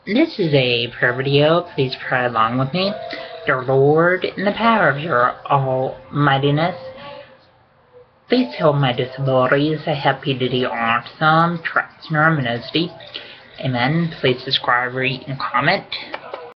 This is a prayer video. Please pray along with me. Dear Lord, in the power of your almightiness, please heal my disabilities. I help you to do awesome, trust, and luminosity. Amen. Please subscribe, rate, and comment.